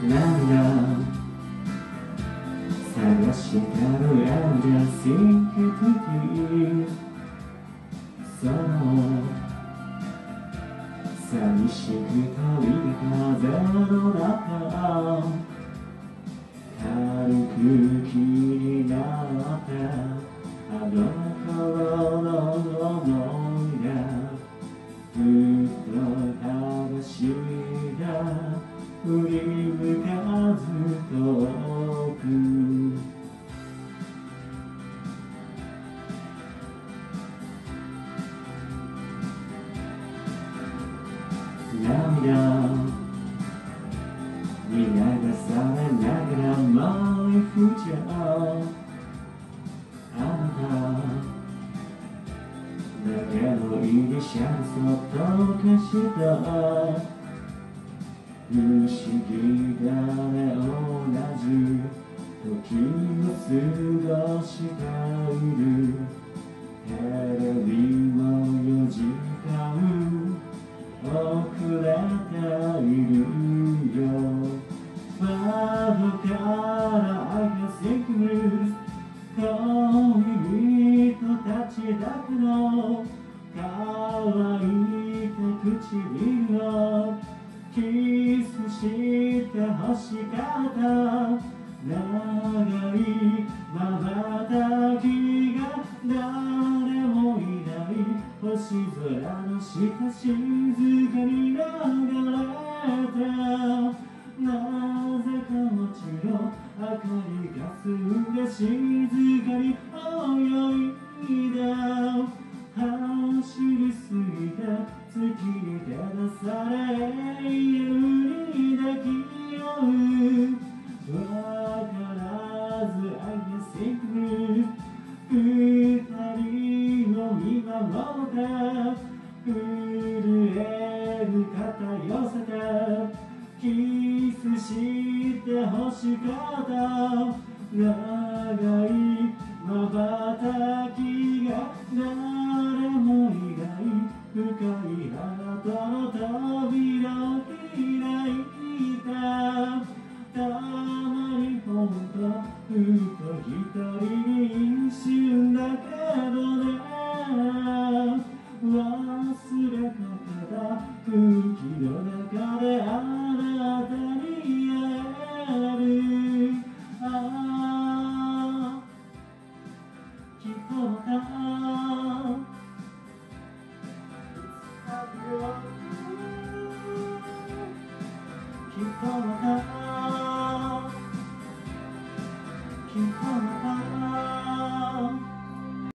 なんだ探したの I'm just thinking to you その寂しく飛び出風の中軽く気になったあの頃の想いがふっと正しい振り向かず遠く涙に流されながらマイフューチャーあなただけのイニシャルそっと消した不思議だね同じ時を過ごしているテレビも4時間遅れているよ窓から I can think blues 恋人たちだけの乾いた唇をキスして欲しかった長い瞬きが誰もいない星空の下静かに流れたなぜか街の明かりがすんで静かに泳いだ走りすぎて月に照らされ永遠に抱き合うわからず I can think blues 二人を見守って震える肩寄せてキスして欲しかった長い瞬きが誰もいない深いハートの扉を開いたたまにほんとふと一人に一瞬だけどね忘れかけた空気の中であなたに会えるああきっとまた